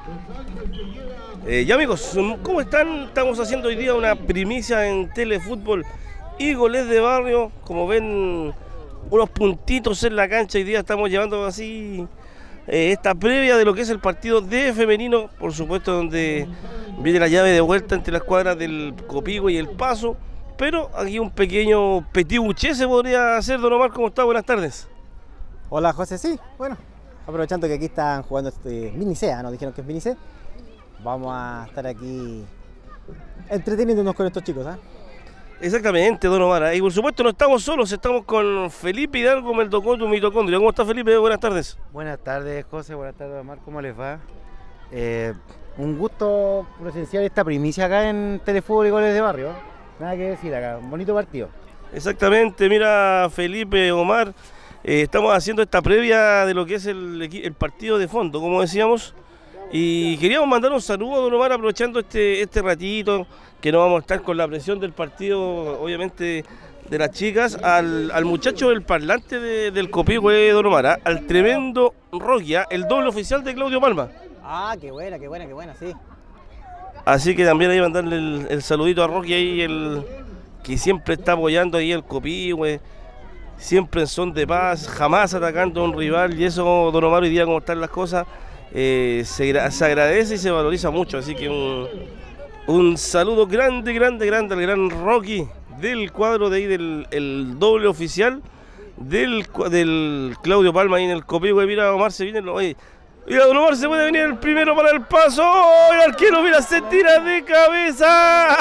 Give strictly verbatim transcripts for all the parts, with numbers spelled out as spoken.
Eh, ya amigos, ¿cómo están? Estamos haciendo hoy día una primicia en Telefútbol y Goles de Barrio. Como ven, unos puntitos en la cancha. Hoy día estamos llevando así eh, esta previa de lo que es el partido de femenino, por supuesto, donde viene la llave de vuelta entre las cuadras del Copihue y el Paso. Pero aquí un pequeño petit bouché se podría hacer. Don Omar, ¿cómo está? Buenas tardes. Hola José, sí, bueno, aprovechando que aquí están jugando este Minicea, nos dijeron que es Minicea. Vamos a estar aquí entreteniéndonos con estos chicos, ¿ah? ¿eh? Exactamente, don Omar. Y por supuesto no estamos solos, estamos con Felipe Hidalgo, Meldocondio, mitocondrio. ¿Cómo está Felipe? Buenas tardes. Buenas tardes, José. Buenas tardes, Omar. ¿Cómo les va? Eh, un gusto presenciar esta primicia acá en Telefútbol y Goles de Barrio. Nada que decir acá, un bonito partido. Exactamente, mira Felipe, Omar, eh, estamos haciendo esta previa de lo que es el, el partido de fondo, como decíamos. Y queríamos mandar un saludo a don Omar aprovechando este, este ratito que no vamos a estar con la presión del partido, obviamente de las chicas, al, al muchacho del parlante de, del Copihue, don Omar, ¿eh? Al tremendo Rogia, el doble oficial de Claudio Palma. Ah, qué buena, qué buena, qué buena, sí. Así que también ahí mandarle el, el saludito a Rogia ahí, el que siempre está apoyando ahí el Copihue, siempre en son de paz, jamás atacando a un rival, y eso, don Omar, hoy día como están las cosas, Eh, se, se agradece y se valoriza mucho, así que un, un saludo grande, grande, grande al gran Rocky del cuadro de ahí del el doble oficial del, del Claudio Palma ahí en el Copihue. Mira, Omar se viene, oye, mira, don Omar se puede venir el primero para el Paso. ¡Oh, el arquero, mira, se tira de cabeza!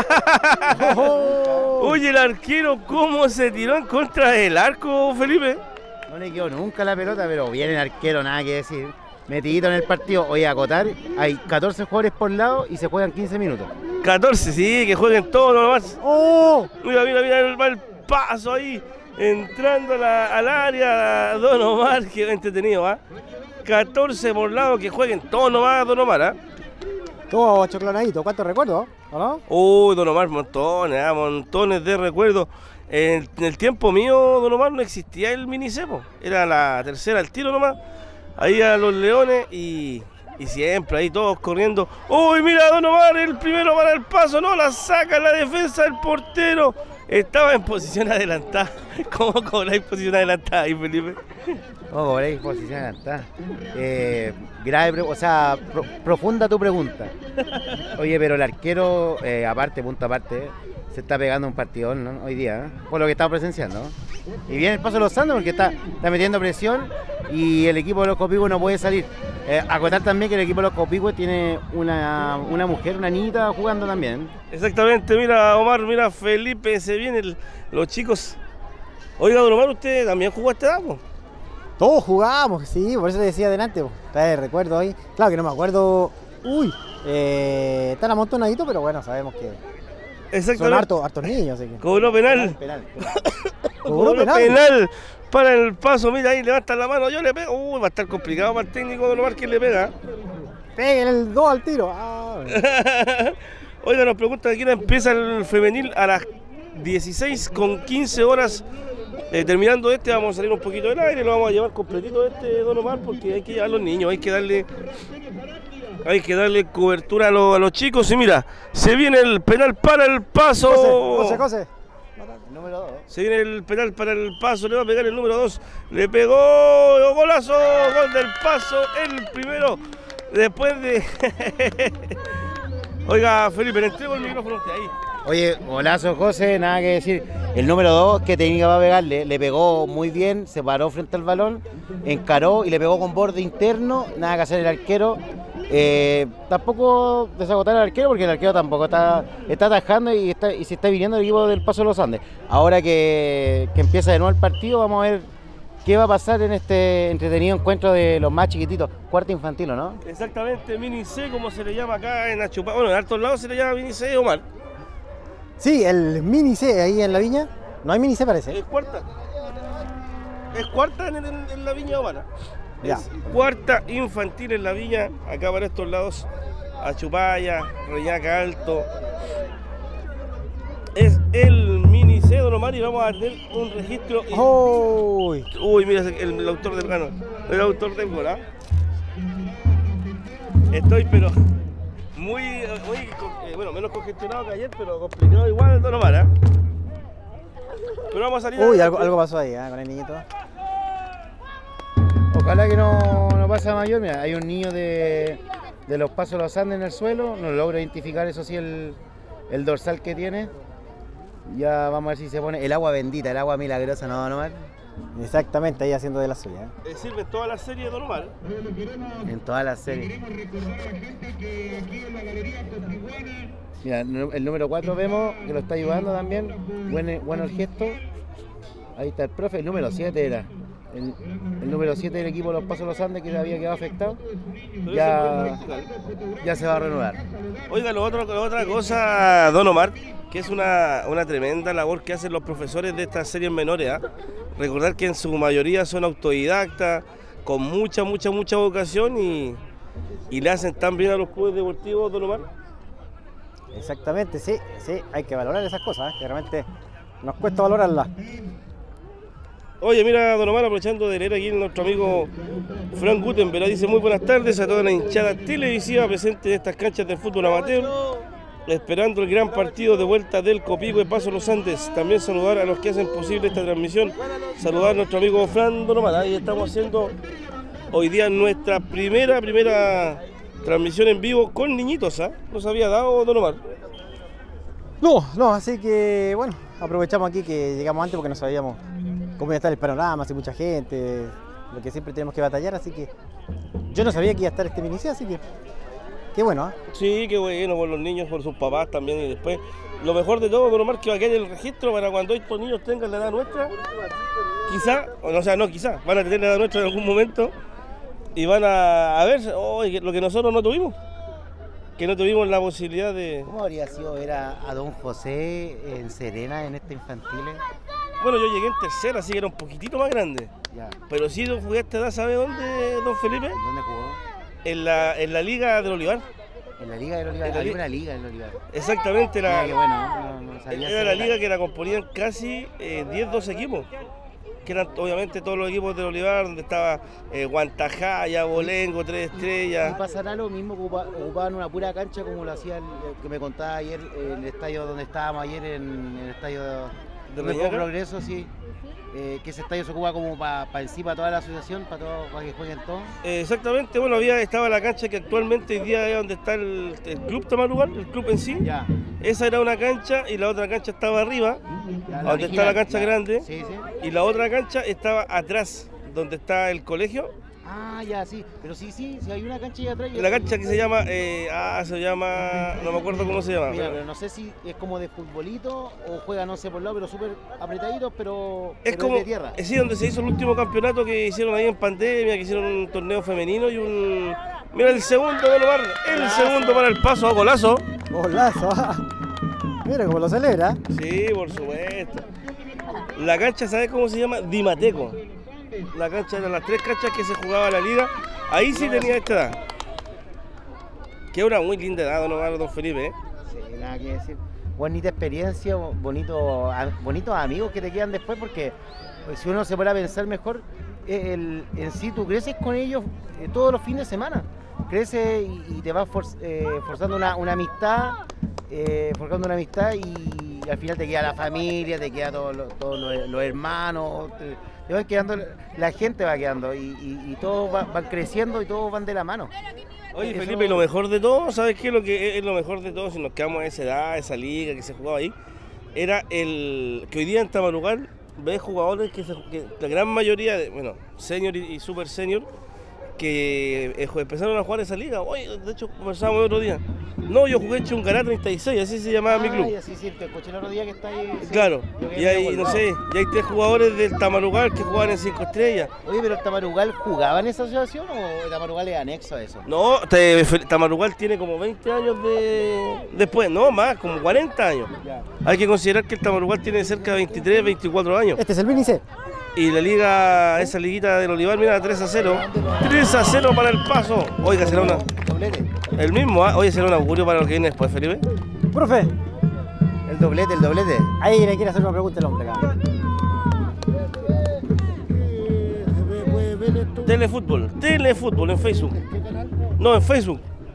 Oye, el arquero cómo se tiró en contra del arco, Felipe. No le quedó nunca la pelota, pero bien el arquero, nada que decir. Metidito en el partido. Oye, a acotar, hay catorce jugadores por lado y se juegan quince minutos. catorce, sí, que jueguen todos nomás. ¡Oh! Mira, mira, mira el, el paso ahí, entrando a la, al área, don Omar, que entretenido, ¿ah? ¿eh? catorce por lado, que jueguen todos nomás, don Omar, ¿ah? ¿eh? Todo choclonadito, ¿cuántos recuerdos? ¿O no? Uy, don Omar, montones, ¿eh? montones de recuerdos. En, en el tiempo mío, don Omar, no existía el minicepo, era la tercera al tiro nomás. Ahí a los Leones y, y siempre ahí todos corriendo. ¡Uy, mira, don Omar, el primero para el Paso! No, la saca la defensa del portero. Estaba en posición adelantada. ¿Cómo cobráis posición adelantada ahí, Felipe? ¿Cómo cobráis posición adelantada? Eh, grave, o sea, pro, profunda tu pregunta. Oye, pero el arquero, eh, aparte, punto aparte, se está pegando un partidón, ¿no? Hoy día, ¿eh? Por lo que estamos presenciando, ¿no? Y viene el Paso de los Andes porque está, está metiendo presión y el equipo de los Copihue no puede salir. Eh, acotar también que el equipo de los Copihue tiene una, una mujer, una niñita jugando también. Exactamente, mira Omar, mira Felipe, se vienen los chicos. Oiga, don Omar, ¿usted también jugó a esta edad, po? Todos jugamos, sí, por eso te decía adelante, pues. Trae recuerdo ahí. Claro que no me acuerdo. Uy, eh, están amontonaditos, pero bueno, sabemos que son hartos, hartos niños. Así que... Cobró penal. Penal, penal. Cobró penal. penal para el Paso. Mira ahí, levanta la mano, yo le pego. Uy, va a estar complicado para el técnico de Omar que le pega. Peguen el dos al tiro. Ah, bueno. Oiga, nos preguntan quién empieza el femenil a las dieciséis con quince horas. Eh, terminando este, vamos a salir un poquito del aire, lo vamos a llevar completito este, don Omar, porque hay que llevar a los niños, hay que darle. Hay que darle cobertura a, lo, a los chicos. Y mira, se viene el penal para el Paso. José, José, José. El número dos. Se viene el penal para el Paso. Le va a pegar el número dos. Le pegó. Golazo. Gol del Paso. El primero. Después de. Oiga, Felipe, le entrego el micrófono a usted ahí. Oye, golazo, José. Nada que decir. El número dos, que técnica va a pegarle. Le pegó muy bien. Se paró frente al balón. Encaró y le pegó con borde interno. Nada que hacer el arquero. Eh, tampoco desagotar al arquero porque el arquero tampoco está, está atajando y, está, y se está viniendo el equipo del Paso de los Andes. Ahora que, que empieza de nuevo el partido, vamos a ver qué va a pasar en este entretenido encuentro de los más chiquititos, cuarto infantil, ¿no? Exactamente, mini C, como se le llama acá en Achupá. Bueno, en altos lados se le llama mini C, Omar. Sí, el mini C ahí en la viña. No hay mini C, parece. Es cuarta. Es cuarta en, en, en la viña, Omar. Ya. Es cuarta infantil en la viña, acá para estos lados, Achupaya, Reñaca Alto. Es el mini C, don Omar, y vamos a tener un registro. Uy, Uy, mira el, el autor del gano, el autor del gol, ¿ah? Estoy, pero muy, muy eh, bueno, menos congestionado que ayer, pero complicado igual, Don Omar, ¿eh? Pero vamos a salir. Uy, algo, algo pasó ahí, ¿eh? Con el niñito. Ojalá que no, no pase a mayor. Mira, hay un niño de, de los Pasos de los Andes en el suelo. No logro identificar, eso sí, el, el dorsal que tiene. Ya vamos a ver si se pone el agua bendita, el agua milagrosa, ¿no, Don Omar? Exactamente, ahí haciendo de la suya. ¿eh? ¿Sirve toda la serie de Don Omar? En todas las series. Mira, el número cuatro vemos que lo está ayudando también. Buen, bueno el gesto. Ahí está el profe. El número siete era. El, el número siete del equipo de los Pasos de los Andes, que había quedado afectado. Ya, ya se va a renovar. Oiga, lo otro, lo otra cosa, Don Omar, que es una, una tremenda labor que hacen los profesores de estas series menores. ¿eh? Recordar que en su mayoría son autodidactas, con mucha, mucha, mucha vocación y, y le hacen tan bien a los clubes deportivos, Don Omar. Exactamente, sí, sí, hay que valorar esas cosas, ¿eh? Que realmente nos cuesta valorarlas. Oye, mira, Don Omar, aprovechando de leer aquí nuestro amigo Frank Gutenberg, dice muy buenas tardes a toda la hinchada televisiva presente en estas canchas de fútbol amateur, esperando el gran partido de vuelta del Copico de Paso Los Andes. También saludar a los que hacen posible esta transmisión, saludar a nuestro amigo Fran, Don Omar. Ahí estamos haciendo hoy día nuestra primera, primera transmisión en vivo con niñitos, ¿ah? ¿eh? ¿Nos había dado, Don Omar? No, no, así que bueno, aprovechamos aquí que llegamos antes porque no sabíamos cómo iba a estar el panorama, si mucha gente, lo que siempre tenemos que batallar, así que yo no sabía que iba a estar este minicio, así que qué bueno, ¿eh? Sí, qué bueno, por los niños, por sus papás también, y después, lo mejor de todo, Don Omar, que va a quedar el registro para cuando estos niños tengan la edad nuestra, quizá, o sea, no quizá, van a tener la edad nuestra en algún momento, y van a, a ver oh, lo que nosotros no tuvimos, que no tuvimos la posibilidad de... ¿Cómo habría sido ver a, a Don José en Serena en este infantil? Bueno, yo llegué en tercera, así que era un poquitito más grande. Ya. Pero sí, don jugué a esta edad, ¿sabe dónde, don Felipe? ¿Dónde jugó? En la, en la Liga del Olivar. En la Liga del Olivar, había una liga del Olivar. Exactamente, la, Mira, bueno, no, no sabía era la liga que la componían casi eh, diez, doce equipos. Que eran obviamente todos los equipos del Olivar, donde estaba eh, Guantajaya, Bolengo, Tres Estrellas. ¿Y pasará lo mismo que ocupa, ocupaban una pura cancha como lo hacía el, que me contaba ayer, el estadio donde estábamos ayer, en, en el estadio de, de Progreso, sí? Eh, que ese estadio se ocupa como para pa encima toda la asociación, para pa que jueguen todos. Eh, exactamente, bueno, había estaba la cancha que actualmente hoy día es donde está el, el club Tamarugal, el club en sí. Ya. Esa era una cancha y la otra cancha estaba arriba, ya, donde original, está la cancha ya. grande, sí, sí. Y la otra cancha estaba atrás, donde está el colegio. Ah, ya, sí, pero sí, sí, sí hay una cancha ahí atrás. La cancha que se llama, eh, ah, se llama, no me acuerdo cómo se llama. Mira, pero no sé si es como de futbolito o juega, no sé, por lado, pero súper apretaditos, pero, es pero como, de tierra. Es sí, donde se hizo el último campeonato que hicieron ahí en pandemia, que hicieron un torneo femenino y un... Mira el segundo, Don Omar, el golazo. Segundo para el Paso, a golazo. Golazo, mira cómo lo celebra. Sí, por supuesto. La cancha, ¿sabes cómo se llama? Dimateco. La cancha eran las tres canchas que se jugaba la liga. Ahí sí tenía esta edad. Que una muy linda edad, Don Omar, Don Felipe, ¿eh? Sí, nada que decir. Bonita experiencia, bonito, bonitos amigos que te quedan después, porque pues, si uno se pone a pensar mejor, el, en sí tú creces con ellos eh, todos los fines de semana. Creces y, y te vas for, eh, forzando una, una amistad, eh, forjando una amistad y, y al final te queda la familia, te quedan todos los, todos los, los hermanos. Te, te van quedando, la gente va quedando y, y, y todos van, van creciendo y todos van de la mano. Oye, Felipe, eso... y lo mejor de todo, ¿sabes qué? Lo que es lo mejor de todo, si nos quedamos a esa edad, esa liga que se jugaba ahí, era el que hoy día en Tamarugal ves jugadores que, se, que la gran mayoría, de, bueno, senior y, y super senior, que eh, empezaron a jugar esa liga. Oye, de hecho, conversábamos el otro día. No, yo jugué en Chungará treinta y seis, así se llamaba ah, mi club. Ay, así sí, te escuché el otro día que está ahí. Sí, claro, y hay, no sé, y hay tres jugadores del Tamarugal que jugaban en cinco estrellas. Oye, pero el Tamarugal jugaba en esa asociación o el Tamarugal es anexo a eso? No, te, Tamarugal tiene como veinte años de después, no más, como cuarenta años. Ya. Hay que considerar que el Tamarugal tiene cerca de veintitrés, veinticuatro años. Este es el Vinice. Y la liga, esa liguita del Olivar, mira, tres a cero. tres a cero para el Paso. Oiga, será una... Doblete. El mismo, ¿eh? Oye, será un augurio para lo que viene después, Felipe. Profe. El doblete, el doblete. Ahí le quiere hacer una pregunta el hombre, acá. Telefútbol, Telefútbol en Facebook. No, en Facebook.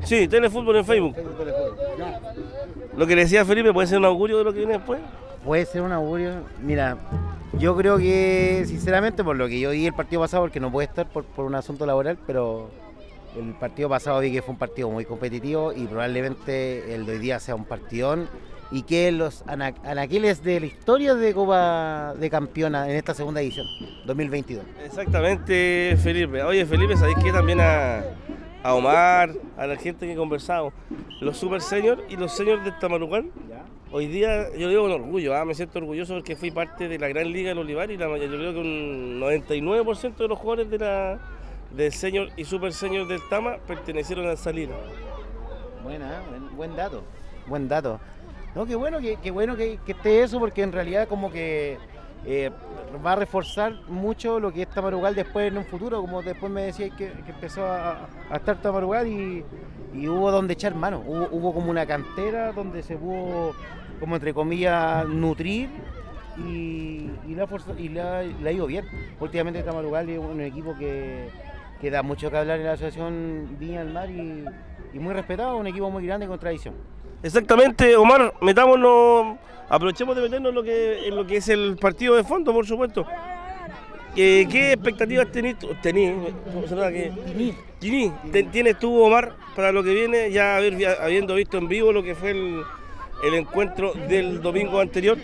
Sí, Telefútbol en Facebook. Facebook Telefútbol. Lo que le decía Felipe, ¿puede ser un augurio de lo que viene después? Puede ser un augurio. Mira, yo creo que, sinceramente, por lo que yo vi el partido pasado, porque no puede estar por, por un asunto laboral, pero el partido pasado vi que fue un partido muy competitivo y probablemente el de hoy día sea un partidón y que los ana anaquiles de la historia de Copa de Campeona en esta segunda edición, dos mil veintidós. Exactamente, Felipe. Oye, Felipe, ¿sabéis que también a, a Omar, a la gente que he conversado, los super seniors y los seniors de Tamarugal? Hoy día yo digo con orgullo, ¿ah? Me siento orgulloso porque fui parte de la gran liga del Olivar y la, yo creo que un noventa y nueve por ciento de los jugadores de la, del senior y super senior del Tama pertenecieron al Salina. Buena, buen, buen dato, buen dato. No, qué bueno, qué, qué bueno que, que esté eso porque en realidad como que eh, va a reforzar mucho lo que es Tamarugal después en un futuro, como después me decías que, que empezó a, a estar Tamarugal y, y hubo donde echar mano, hubo, hubo como una cantera donde se pudo, como entre comillas, nutrir y, y, la, forza, y la, la ha ido bien. Últimamente Tamarugal es un equipo que, que da mucho que hablar en la asociación Viña del Mar y, y muy respetado, un equipo muy grande con tradición. Exactamente, Omar, metámonos, aprovechemos de meternos en lo que, en lo que es el partido de fondo, por supuesto. Eh, ¿Qué expectativas tenés tú? Tenís, ¿cómo se llama? ¿Tení? ¿Tienes tú, Omar, para lo que viene, ya haber, habiendo visto en vivo lo que fue el, el encuentro del domingo anterior?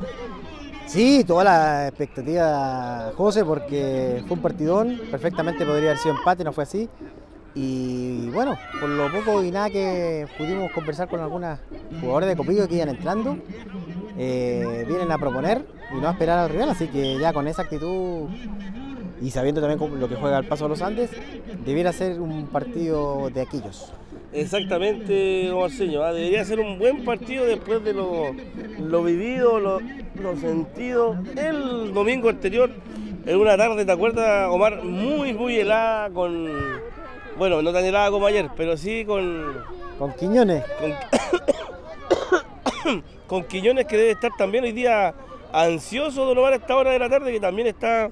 Sí, toda la expectativa, José, porque fue un partidón, perfectamente podría haber sido empate, no fue así. Y bueno, por lo poco y nada que pudimos conversar con algunos jugadores de Copillo que iban entrando, eh, vienen a proponer y no a esperar al rival, así que ya con esa actitud y sabiendo también lo que juega el Paso de los Andes, debiera ser un partido de aquellos. Exactamente, Omarceño, ¿eh? Debería ser un buen partido después de lo, lo vivido, lo, lo sentido el domingo anterior, en una tarde, ¿te acuerdas, Omar? Muy, muy helada, con... Bueno, no tan helada como ayer, pero sí con... Con Quiñones. Con, con Quiñones, que debe estar también hoy día ansioso de tomar a esta hora de la tarde, que también está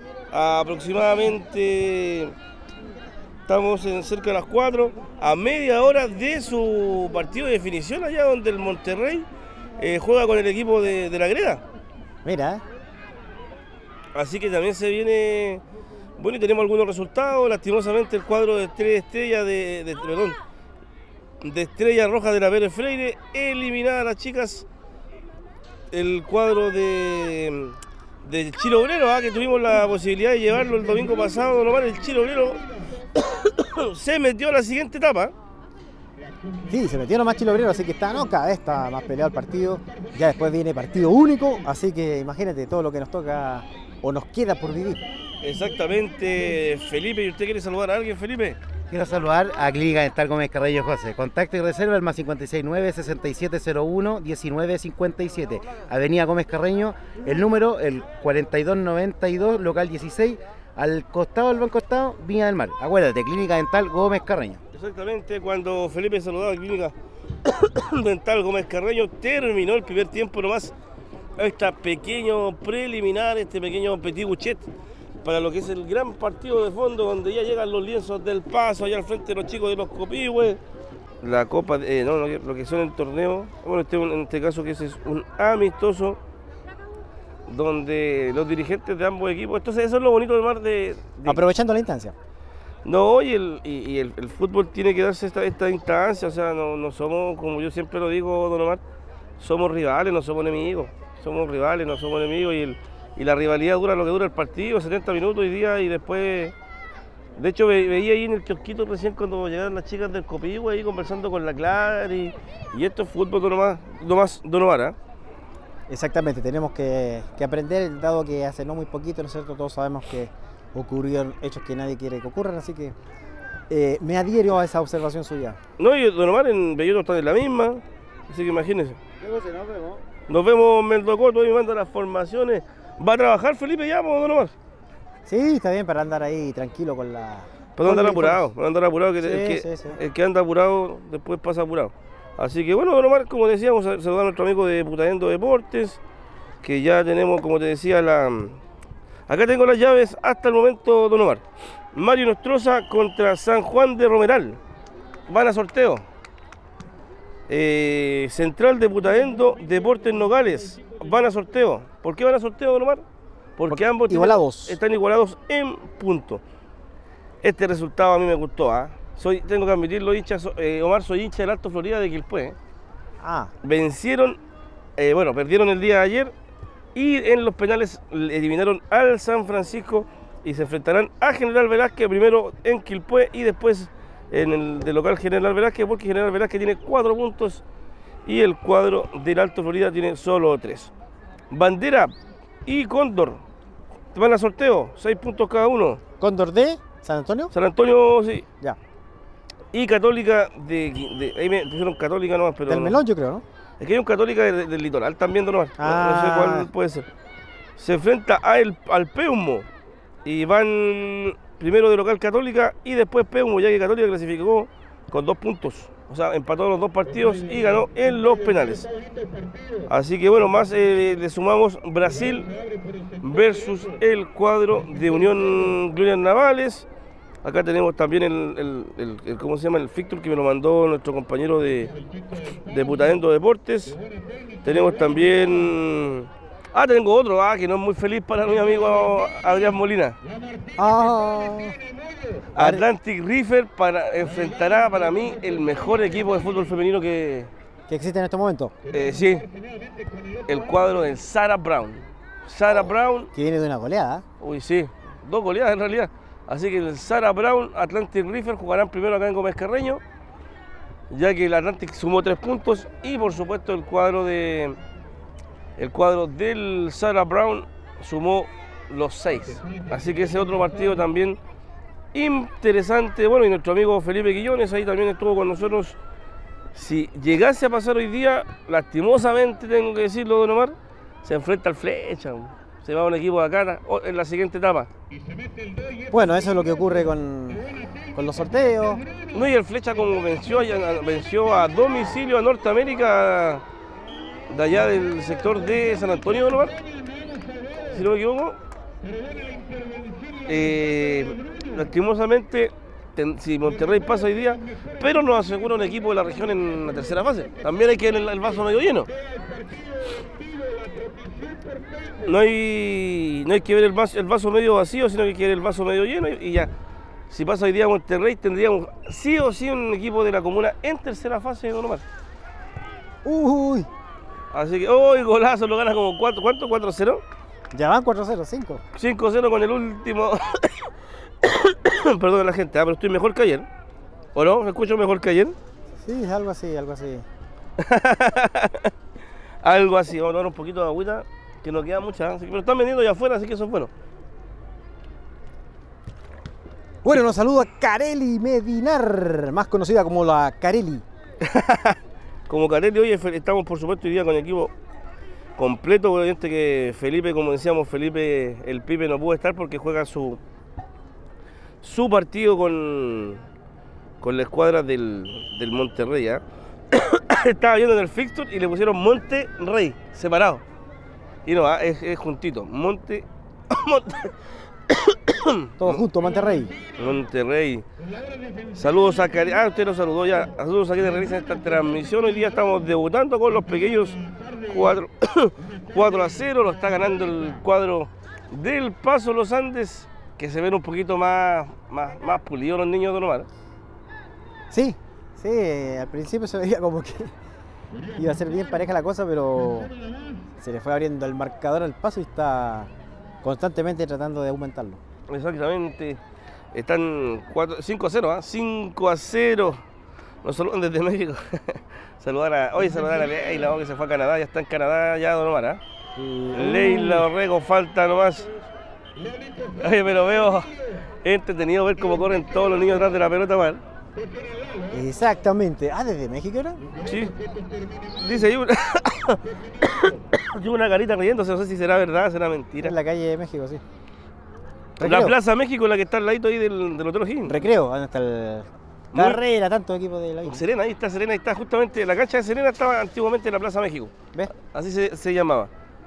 aproximadamente... Estamos en cerca de las cuatro, a media hora de su partido de definición allá donde el Monterrey eh, juega con el equipo de, de la Greda. Mira. Así que también se viene... Bueno, y tenemos algunos resultados. Lastimosamente el cuadro de tres estrellas de, de, perdón, de Estrella Roja de la Pérez Freire, eliminada a las chicas. El cuadro de, de Chile Obrero, ¿ah? Que tuvimos la posibilidad de llevarlo el domingo pasado, nomás el Chile Obrero se metió a la siguiente etapa. Sí, se metió nomás Chile Obrero, así que está, no, cada vez está más peleado el partido. Ya después viene partido único, así que imagínate todo lo que nos toca o nos queda por vivir. Exactamente, Felipe. ¿Y usted quiere saludar a alguien, Felipe? Quiero saludar a Clínica Dental Gómez Carreño José. Contacto y reserva el más cinco seis nueve, seis siete cero uno, diecinueve cincuenta y siete. Avenida Gómez Carreño, el número, el cuarenta y dos noventa y dos, local dieciséis, al costado del Banco Estado, Viña del Mar. Acuérdate, Clínica Dental Gómez Carreño. Exactamente, cuando Felipe saludaba a Clínica Dental Gómez Carreño, terminó el primer tiempo nomás. Este pequeño preliminar, este pequeño petit guchet para lo que es el gran partido de fondo, donde ya llegan los lienzos del Paso, allá al frente de los chicos de los Copihue, la copa, eh, no, lo que son el torneo, bueno, este, en este caso que ese es un amistoso, donde los dirigentes de ambos equipos, entonces eso es lo bonito del mar de... de... Aprovechando la instancia. No, y el, y, y el, el fútbol tiene que darse esta, esta instancia, o sea, no, no somos, como yo siempre lo digo, don Omar, somos rivales, no somos enemigos, somos rivales, no somos enemigos, y el Y la rivalidad dura lo que dura el partido, setenta minutos hoy día, y después... De hecho, ve, veía ahí en el kiosquito recién cuando llegaron las chicas del Copihue ahí conversando con la Clara, y, y esto es fútbol, don Omar, nomás, don Omar, ¿eh? Exactamente, tenemos que, que aprender, dado que hace no muy poquito, ¿no es cierto? Todos sabemos que ocurrieron hechos que nadie quiere que ocurran, así que eh, me adhiero a esa observación suya. No, y don Omar en Belloto está en la misma, así que imagínense. Nos vemos. Nos vemos en Meldocoto, ahí manda las formaciones. ¿Va a trabajar Felipe ya, don Omar? Sí, está bien para andar ahí tranquilo con la... Para no andar apurado, para andar apurado, que, sí, el, que, sí, sí. el que anda apurado después pasa apurado. Así que bueno, don Omar, como decíamos, saludar a nuestro amigo de Putaendo Deportes, que ya tenemos, como te decía, la... Acá tengo las llaves hasta el momento, don Omar. Mario Nostroza contra San Juan de Romeral. van a sorteo. Eh, Central de Putaendo, Deportes Nogales, van a sorteo. ¿Por qué van a sorteo, don Omar? Porque, Porque ambos igualados. Tienen, están igualados en punto. Este resultado a mí me gustó, ¿ah? Soy, tengo que admitirlo, hincha, eh, Omar, soy hincha del Alto Florida de Quilpué. ¿eh? Ah. Vencieron, eh, bueno, perdieron el día de ayer y en los penales eliminaron al San Francisco y se enfrentarán a General Velázquez, primero en Quilpué y después en el de local General Velázquez, porque General Velázquez tiene cuatro puntos y el cuadro del Alto Florida tiene solo tres. Bandera y Cóndor van a sorteo, seis puntos cada uno. ¿Cóndor de San Antonio? San Antonio, sí. Ya. Y Católica de, de ahí me pusieron Católica nomás, pero... Del Melón, yo creo, ¿no? Es que hay un Católica de, de, del Litoral también, nomás. Ah. No, no sé cuál puede ser. Se enfrenta a el, al Peumo y van primero de local Católica y después Peumo, ya que Católica clasificó con dos puntos. O sea, empató los dos partidos y ganó en los penales. Así que bueno, más eh, le sumamos Brasil versus el cuadro de Unión Glorias Navales. Acá tenemos también el, el, el, el ¿cómo se llama? El fixture que me lo mandó nuestro compañero de, de Putaendo Deportes. Tenemos también... Ah, tengo otro, ah, que no es muy feliz para mi amigo Adrián Molina. Ah. Atlantic River para, enfrentará para mí el mejor equipo de fútbol femenino que... ¿Que existe en este momento? Eh, sí, el cuadro del Sarah Brown. Sarah Brown... Que viene de una goleada. Uy, sí, dos goleadas en realidad. Así que el Sarah Brown, Atlantic River jugarán primero acá en Gómez Carreño, ya que el Atlantic sumó tres puntos y por supuesto el cuadro de el cuadro del Sarah Brown sumó los seis. Así que ese otro partido también interesante. Bueno, y nuestro amigo Felipe Quillones ahí también estuvo con nosotros. Si llegase a pasar hoy día, lastimosamente tengo que decirlo, don Omar, se enfrenta al Flecha. Se va a un equipo de acá en la siguiente etapa. Bueno, eso es lo que ocurre con, con los sorteos. No, y el Flecha como venció, venció a domicilio a Norteamérica, de allá del sector de San Antonio, ¿no? Si no me equivoco. Eh, lastimosamente, ten, si Monterrey pasa hoy día, pero nos asegura un equipo de la región en la tercera fase. También hay que ver el, el vaso medio lleno. No hay, no hay que ver el vaso, el vaso medio vacío, sino que hay que ver el vaso medio lleno y, y ya. Si pasa hoy día Monterrey, tendríamos sí o sí un equipo de la comuna en tercera fase, don Omar. Uy. Así que, hoy oh, golazo, lo gana como cuatro, ¿cuánto? ¿cuatro cero? Ya van cuatro cero, cinco. cinco cero con el último. Perdón a la gente, ah, pero estoy mejor que ayer. ¿O no? ¿Me escucho mejor que ayer? Sí, algo así, algo así. Algo así, vamos a tomar un poquito de agüita, que no queda mucha, así que, pero están vendiendo allá afuera, así que eso es bueno. Bueno, nos saluda Careli Medinar, más conocida como la Careli. Como Careli, hoy estamos por supuesto hoy día con el equipo completo, obviamente que Felipe, como decíamos, Felipe el Pipe no pudo estar porque juega su su partido con, con la escuadra del, del Monterrey, ¿eh? Estaba viendo en el fixture y le pusieron Monterrey, separado. Y no, es, es juntito, Monte... Monte Todo junto, Monterrey. Monterrey. Saludos a Cari. Ah, usted nos saludó ya. Saludos a quienes realizan esta transmisión. Hoy día estamos debutando con los pequeños cuatro a cero. Lo está ganando el cuadro del Paso Los Andes, que se ven un poquito más, más, más pulidos los niños de Omar. Sí, sí, al principio se veía como que iba a ser bien pareja la cosa, pero se le fue abriendo el marcador al Paso y está constantemente tratando de aumentarlo. Exactamente. Están cinco a cero, ¿eh? cinco a cero. Nos saludan desde México. Saludar a, hoy saludar a Leila, que se fue a Canadá, ya está en Canadá ya, don Omar, ¿eh? Sí. Leila Orrego, falta nomás. Oye, pero veo entretenido ver cómo corren todos los niños atrás de la pelota, Omar. Exactamente. Ah, ¿desde México era? Sí. Dice ahí una... una carita riéndose, no sé si será verdad, será mentira. En la calle de México, sí. Recreo. La Plaza México, la que está al ladito ahí del, del Hotel O'Higgins. Recreo, donde está el... Carrera, tanto equipo de la isla. Serena, ahí está Serena, ahí está justamente, la cancha de Serena estaba antiguamente en la Plaza México. ¿Ves? Así se, se llamaba.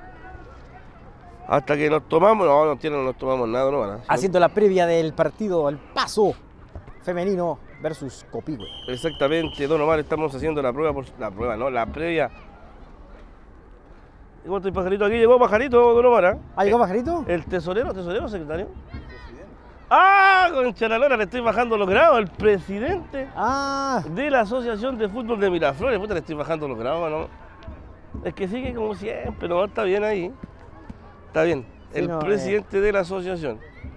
Hasta que nos tomamos, no, no, no nos tomamos nada, no, ¿no? Haciendo la previa del partido al Paso femenino versus Copihue. Exactamente, don Omar, estamos haciendo la prueba, por, la prueba, ¿no? La previa. ¿Cómo estoy, pajarito? Aquí llegó pajarito, don Omar. ¿eh? ¿Ah, llegó pajarito? El tesorero, tesorero, secretario. ¡Ah! Con Charalora le estoy bajando los grados, el presidente Ah, de la Asociación de Fútbol de Miraflores. Puta, le estoy bajando los grados, ¿no? Es que sigue como siempre, no, está bien ahí. Está bien. Sí, El no, presidente de la asociación.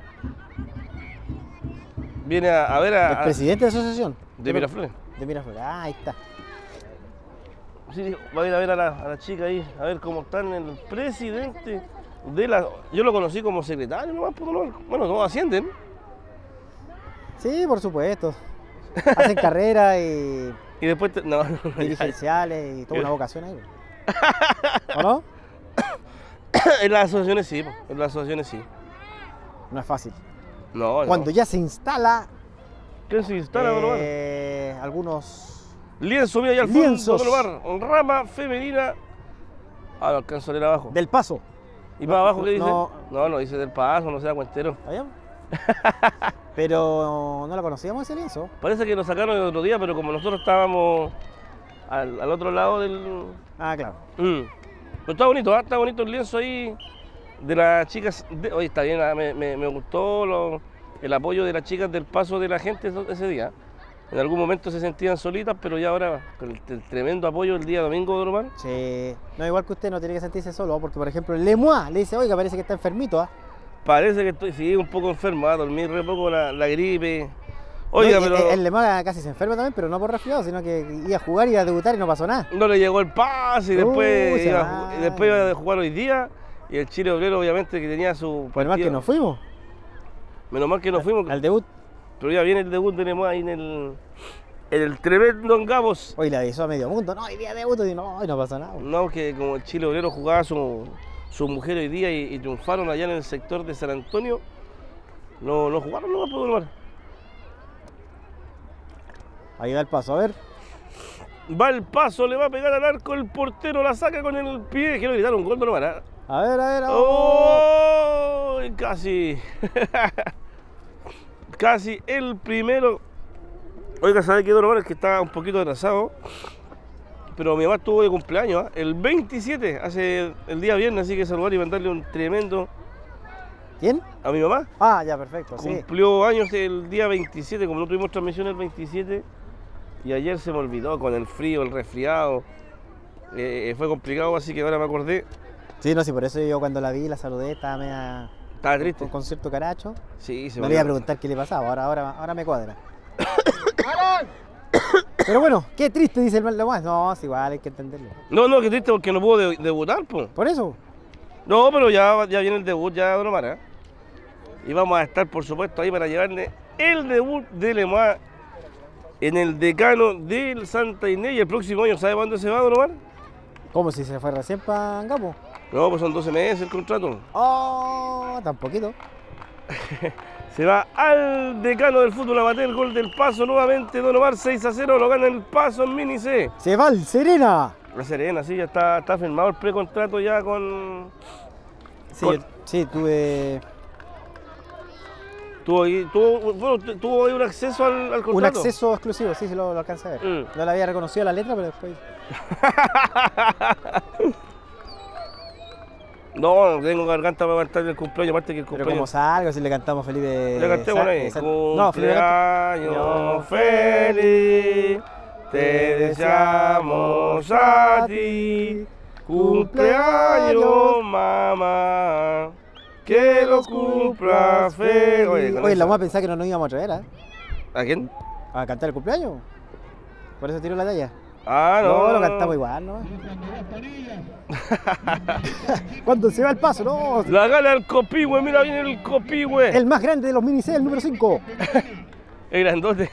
Viene a, a ver a... el presidente de la asociación. De Miraflores. De Miraflores, ah, ahí está. Sí, dijo, va a ir a ver a la, a la chica ahí, a ver cómo están el presidente de la... Yo lo conocí como secretario nomás, pues, no, bueno, todos ascienden. Sí, por supuesto. Hacen carrera y Y después... Te, no, no, no, dirigenciales y toda una vocación ahí. ¿O no? En las asociaciones sí, pues, en las asociaciones sí. No es fácil. No, no. Cuando ya se instala, ¿Quién se instala, don Omar? eh, algunos... Lienzo, mira allá al fondo, Lienzos. don Omar. Rama femenina. Ah, no alcanzo a leer abajo. del Paso. ¿Y más abajo qué dice? no. No, no dice del paso, no sea cuentero. ¿Está bien? Pero no la conocíamos ese lienzo. Parece que lo sacaron el otro día, pero como nosotros estábamos al, al otro lado del... Ah, claro. Mm. Pero está bonito, ¿eh? Está bonito el lienzo ahí de las chicas. De... Oye, está bien, ah, me, me, me gustó lo- el apoyo de las chicas del paso de la gente eso- ese día. En algún momento se sentían solitas, pero ya ahora con el, el tremendo apoyo el día domingo, don Omar. Sí. No, igual que usted no tiene que sentirse solo, porque por ejemplo el Lemois le dice, oiga, parece que está enfermito, ¿ah? Parece que estoy, sí, un poco enfermo, ah, dormí re poco la, la gripe. Oiga, No, y pero El, el Lemois casi se enferma también, pero no por resfriado, sino que iba a jugar, iba a debutar y no pasó nada. no le llegó el pase y después, Uy, se iba, a va. ju- y después iba a jugar hoy día. Y el Chile Obrero, obviamente, que tenía su. Por más que partido. nos fuimos Menos mal que nos fuimos. al debut. Pero ya viene el debut de Lemois ahí en el, en el tremendo Engamos. Hoy le avisó a medio mundo, no, hoy día debut, y no, hoy no pasa nada. No, que como el Chile Obrero jugaba su, su mujer hoy día y, y triunfaron allá en el sector de San Antonio, no, no jugaron, no puedo tomar. Ahí da el paso, a ver. Va el paso, le va a pegar al arco, el portero la saca con el pie. Quiero gritar un gol, no para. A ver, a ver, oh. ¡Oh! Casi. Casi el primero. Oiga, ¿sabe qué, don Omar? Es que está un poquito atrasado. Pero mi mamá estuvo de cumpleaños, ¿eh? El veintisiete, hace el día viernes, así que saludar y mandarle un tremendo ¿Quién? a mi mamá. Ah, ya, perfecto, sí. Cumplió años el día veintisiete, como no tuvimos transmisión el veintisiete. Y ayer se me olvidó con el frío, el resfriado. Eh, fue complicado, así que ahora me acordé. Sí, no, sí, por eso yo cuando la vi, la saludé, estaba media... Estaba triste. Con, con cierto caracho. Sí, se No me le iba a olvidó. preguntar qué le pasaba, ahora, ahora, ahora me cuadra. Pero bueno, qué triste, dice el mal Lemois. No, es igual, hay que entenderlo. No, no, que triste porque no pudo de- debutar, pues. Por eso. No, pero ya, ya viene el debut, ya, don Omar, ¿eh? Y vamos a estar, por supuesto, ahí para llevarle el debut de Lemois en el decano del Santa Inés. Y el próximo año, ¿sabe cuándo se va, don Omar? ¿Cómo si se fue recién para Angapo? No, pues son doce meses el contrato. Oh, tan poquito. Se va al decano del fútbol amateur, el gol del Paso nuevamente, don Omar, seis a cero, lo gana el Paso en Mini C. Se va el Serena. La Serena, sí, ya está, está firmado el precontrato ya con... Sí, con- yo- sí, tuve Tuvo ahí, tuvo, bueno, tu- tuvo ahí un acceso al, al contrato. un acceso exclusivo, sí, sí, lo, lo alcancé a ver. Mm. No le había reconocido la letra, pero después... No, no tengo garganta para aguantar el cumpleaños, aparte que el Pero cumpleaños... como salgo, si le cantamos Felipe... Le canté Sa- bueno ahí. eh, Sa- No, Felipe canta- Cumpleaños feliz, te deseamos a ti. Cumpleaños, mamá, que lo cumpla feliz. Oye, con Oye, esa- la mamá pensaba que no nos íbamos a traer, ¿eh? ¿A quién? A cantar el cumpleaños. Por eso tiró la talla. Ah, no. No, lo cantamos igual, ¿no? Cuando se va el paso, no. La gana el Copihue, mira bien el Copihue. El más grande de los mini C, el número cinco. El grandote.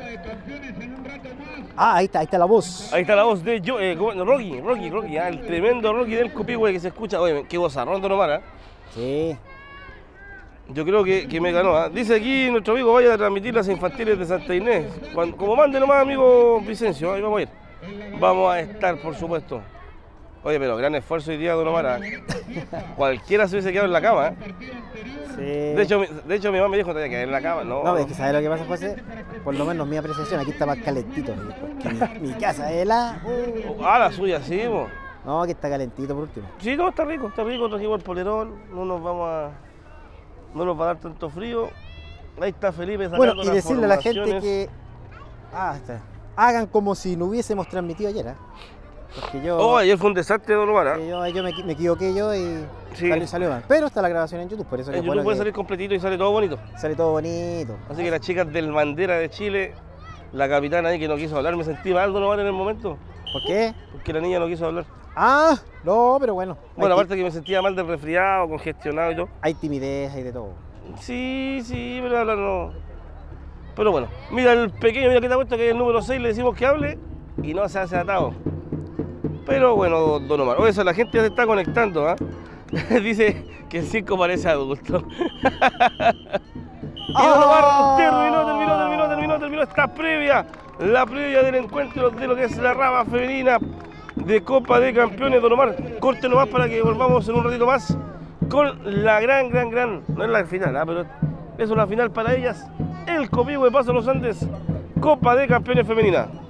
Ah, ahí está, ahí está la voz. Ahí está la voz de yo, eh, ¿cómo? No, Rocky, Rocky, Rocky, ah, el tremendo Rocky del Copihue que se escucha. Oye, qué gozarrón, don Omar, ¿eh? Sí. Yo creo que, que me ganó. ¿Ah? Dice aquí nuestro amigo, vaya a transmitir las infantiles de Santa Inés. Cuando- como mande nomás, amigo Vicencio, ahí vamos a ir. Vamos a estar, por supuesto. Oye, pero gran esfuerzo hoy día, don Omar. ¿eh? Cualquiera se hubiese quedado en la cama. ¿eh? Sí. De hecho, mi- de hecho, mi mamá me dijo que quedar en la cama. No, No, es que ¿sabes lo que pasa, José? Por lo menos mi apreciación, aquí está más calentito. Porque mi, mi casa es la... uh. Ah, la suya, sí, po. No, aquí está calentito por último. Sí, no, está rico, está rico, trajimos el polerón, no nos vamos a... no nos va a dar tanto frío. Ahí está Felipe sacando Bueno, y las decirle a la gente formaciones. que... Ah, está. Hagan como si no hubiésemos transmitido ayer, ¿eh? Porque yo... Oh, ayer fue un desastre, don Omar. ¿eh? que yo, yo me, equi- me equivoqué yo y Sí. salió, salió mal. Pero está la grabación en YouTube, por eso que En es YouTube bueno puede que salir completito y sale todo bonito. sale todo bonito. Así que las chicas del Bandera de Chile, la capitana ahí que no quiso hablar, me sentí mal, don Omar, en el momento, ¿Por qué? porque la niña no quiso hablar. Ah, no, pero bueno. Bueno, hay, aparte que me sentía mal del resfriado, congestionado y todo. hay timidez, hay de todo. Sí, sí, pero hablar no. Pero bueno, mira el pequeño, mira que te ha puesto que es el número seis, le decimos que hable y no se hace atado. Pero bueno, don Omar, oye, eso, la gente ya se está conectando, ¿ah? Dice que el cinco parece adulto. Y don Omar terminó, terminó, terminó, terminó, terminó esta previa, la previa del encuentro de lo que es la rama femenina de Copa de Campeones. Don Omar, corte nomás para que volvamos en un ratito más con la gran, gran, gran, no es la final, ¿ah? Pero es una final para ellas, el Copivo de Paso Los Andes, Copa de Campeones Femenina.